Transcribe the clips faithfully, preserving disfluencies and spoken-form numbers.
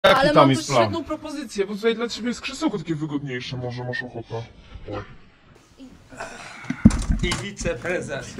Jaki Ale tam mam jest też plan? jedną propozycję, bo tutaj dla ciebie jest krzesełko takie wygodniejsze, może masz ochotę. I wiceprezes.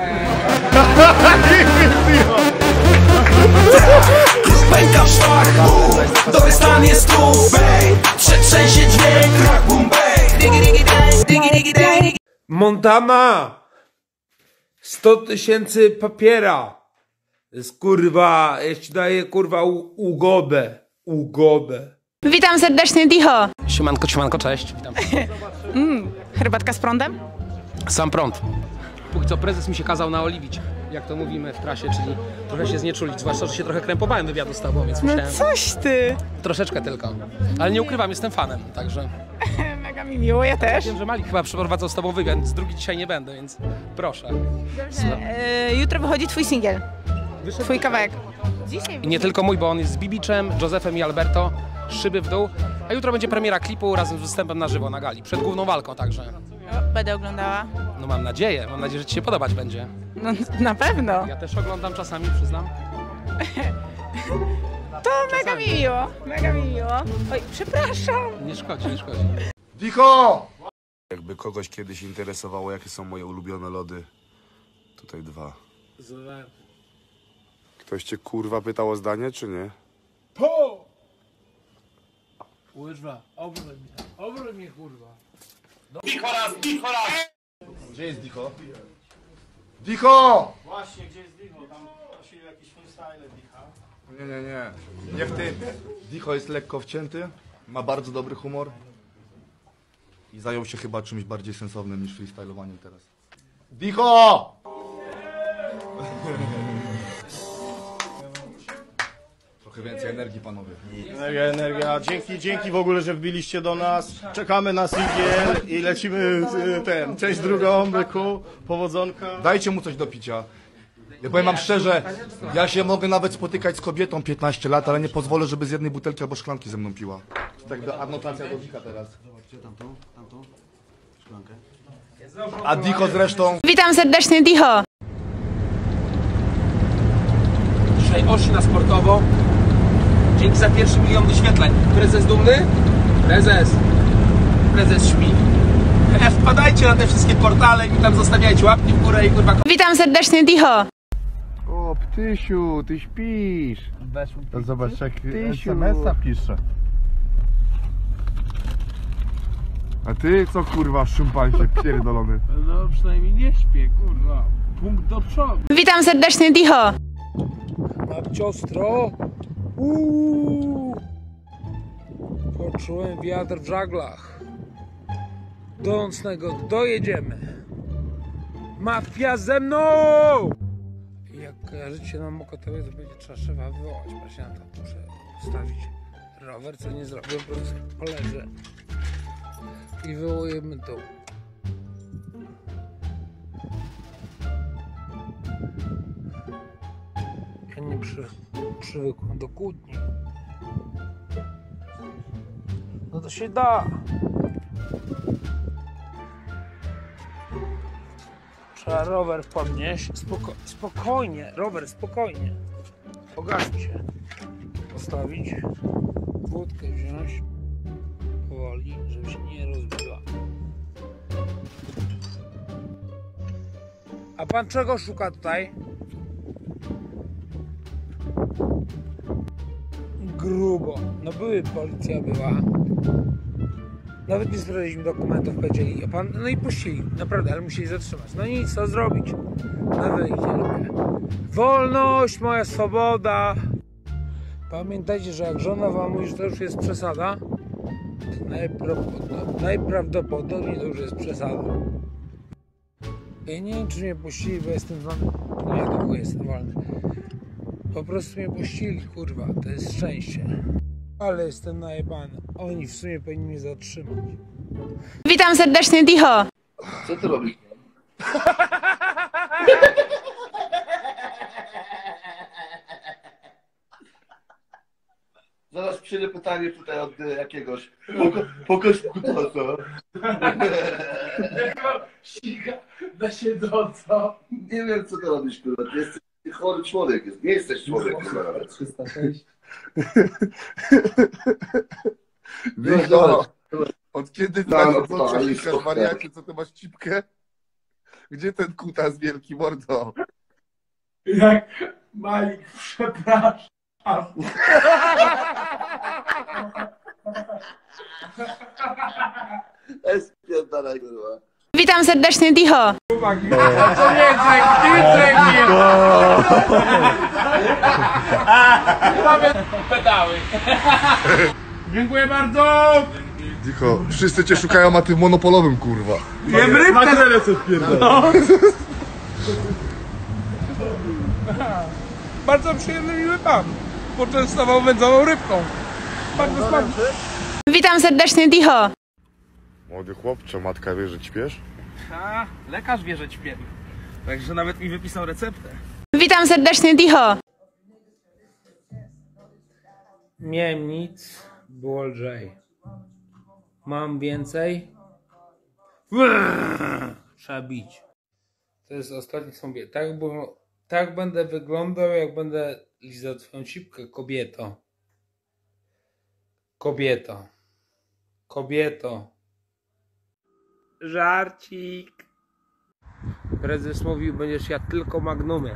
Pęka w szwach, to jest stan jest tu, bej. Trzęsie dźwięk, rock, boom, bej. Digi, digi, dang, digi, digi, dang. Montana! sto tysięcy papiera. To jest kurwa, ja ci daję kurwa u, ugodę. Ugodę. Witam serdecznie, Dicho. Siemanko, siemanko, cześć. Witam. Mm, herbatka z prądem? Sam prąd. Póki co prezes mi się kazał naoliwić, jak to mówimy w trasie, czyli trochę się znieczulić, zwłaszcza, że się trochę krępowałem wywiadu z tobą, więc No musiałem... coś ty. Troszeczkę tylko. Ale nie ukrywam, jestem fanem, także... Mega mi miło, ja też. Wiem, że Malik chyba przeprowadzał z tobą wywiad, więc drugi dzisiaj nie będę, więc proszę. Dobrze, e, jutro wychodzi twój singiel, twój kawałek. Dzisiaj I nie tylko mój, bo on jest z Bibiczem, Józefem i Alberto, szyby w dół, a jutro będzie premiera klipu razem z występem na żywo na gali, przed główną walką także. O, będę oglądała. No mam nadzieję, mam nadzieję, że ci się podobać będzie. No na pewno. Ja też oglądam czasami, przyznam. To mega mi miło, mega mi miło. Oj, przepraszam. Nie szkodzi, nie szkodzi. Dicho! Jakby kogoś kiedyś interesowało, jakie są moje ulubione lody, tutaj dwa. Ktoś cię kurwa pytał o zdanie, czy nie? Po! Kurwa, obróć mnie, obróć mnie kurwa. Gdzie jest Dicho? Dicho! Właśnie, gdzie jest Dicho? Tam prosili jakiś freestyle Dicha. Nie, nie, nie. Nie w tym. Dicho jest lekko wcięty, ma bardzo dobry humor i zajął się chyba czymś bardziej sensownym niż freestylowaniem teraz. Dicho! Trochę więcej energii, panowie. Energia, energia. Dzięki, dzięki w ogóle, że wbiliście do nas. Czekamy na singiel i lecimy y, ten, część drugą, byku, powodzonka. Dajcie mu coś do picia. Ja powiem wam szczerze, ja się mogę nawet spotykać z kobietą piętnaście lat, ale nie pozwolę, żeby z jednej butelki albo szklanki ze mną piła. To tak do adnotacja do Dika teraz. A Dicho zresztą... Witam serdecznie, Dicho. Dzisiaj osi na sportowo. Dzięki za pierwszy milion wyświetleń. Prezes dumny? Prezes. Prezes śpi. E, wpadajcie na te wszystkie portale i tam zostawiajcie łapki w górę i kurwa... Witam serdecznie, Dicho. O, Ptysiu, ty śpisz. To zobacz, jak es em es a pisze. A ty co kurwa, szumpancie, pierdolony. No przynajmniej nie śpię, kurwa. Punkt do przodu. Witam serdecznie, Dicho. Mam ciostro. Uuu. Poczułem wiatr w żaglach. Do nocnego dojedziemy. Mafia ze mną! I jak kojarzycie nam mokotowie, to będzie trzeba szefa wywołać. Właśnie na to muszę ustawić rower, co nie zrobię, po prostu poleżę. I wywołujemy dół. Ja nie przy, przywykłem do kłótni. No to się da. Trzeba rower podnieść. Spoko spokojnie, rower, spokojnie. Pogaśmy się. Postawić. Wódkę wziąć. Powoli, żeby się nie rozbiła. A pan czego szuka tutaj? Grubo. No były, policja była. Nawet nie sprawdziliśmy dokumentów, powiedzieli, a pan, no i puścili, naprawdę, ale musieli zatrzymać. No nic, co zrobić? Nawet ich nie lubię. Wolność, moja swoboda. Pamiętajcie, że jak żona wam mówi, że to już jest przesada, to najprawdopodobniej, najprawdopodobniej to już jest przesada. Ja nie wiem, czy mnie puścili, bo jestem wolny. Nie, to chuj, jestem wolny. Po prostu mnie puścili, kurwa, to jest szczęście. Ale jestem najebany. Oni w sumie powinni mnie zatrzymać. Witam serdecznie, Dicho. Co ty robisz? Zaraz przyjdzie pytanie tutaj od y, jakiegoś. Pokaż kutasa. Sika na siedząco. Nie wiem, co to robisz, kurwa. Ty jesteś Ty chory człowiek jest, nie jesteś człowiekiem nawet. trzysta sześć. Dicho, Od kiedy Tam, znasz, co tam, ci tam. wariacie, co ty masz cipkę? Gdzie ten kutas wielki, mordo? Jak Malik, przepraszam. jest pierdolę, kurwa. Witam serdecznie, Dicho. To nie dzięki, nie dzięki. Mamy pedały. Dziękuję bardzo. Dicho, wszyscy cię szukają, a ty w monopolowym, kurwa. Jem rybkę. No. Bardzo przyjemny, miły pan. Poczęstował wędzoną rybką. Bardzo smaczny. Witam serdecznie, Dicho. Młody chłopcze, matka wie, że ćpiesz? A, lekarz wie, że ćpię. Także nawet mi wypisał receptę. Witam serdecznie, Dicho. Miałem nic, było lżej. Mam więcej. Trzeba bić. To jest ostatni sobie. Tak, bo, tak będę wyglądał, jak będę lizał twoją cipkę, kobieto. Kobieto. Kobieto. Żarcik. Prezes mówił, będziesz jadł tylko magnumy.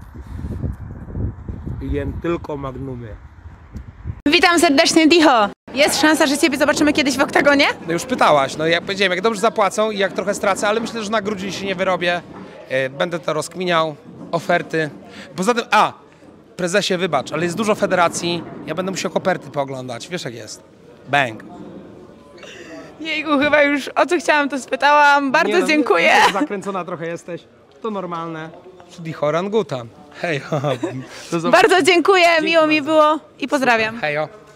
Jem tylko magnumy. Witam serdecznie, Dicho. Jest szansa, że ciebie zobaczymy kiedyś w oktagonie? No już pytałaś, no jak powiedziałem, jak dobrze zapłacą i jak trochę stracę, ale myślę, że na grudzień się nie wyrobię. E, Będę to rozkminiał, oferty. Poza tym, a, prezesie wybacz, ale jest dużo federacji, ja będę musiał koperty pooglądać, wiesz jak jest. Bang. Jejku, chyba już o co chciałam, to spytałam. Bardzo Nie no, dziękuję. nie, zakręcona trochę jesteś, to normalne. Dicho orangutan. Hej, do zobaczenia. Bardzo dziękuję, miło mi było i pozdrawiam. Hejo.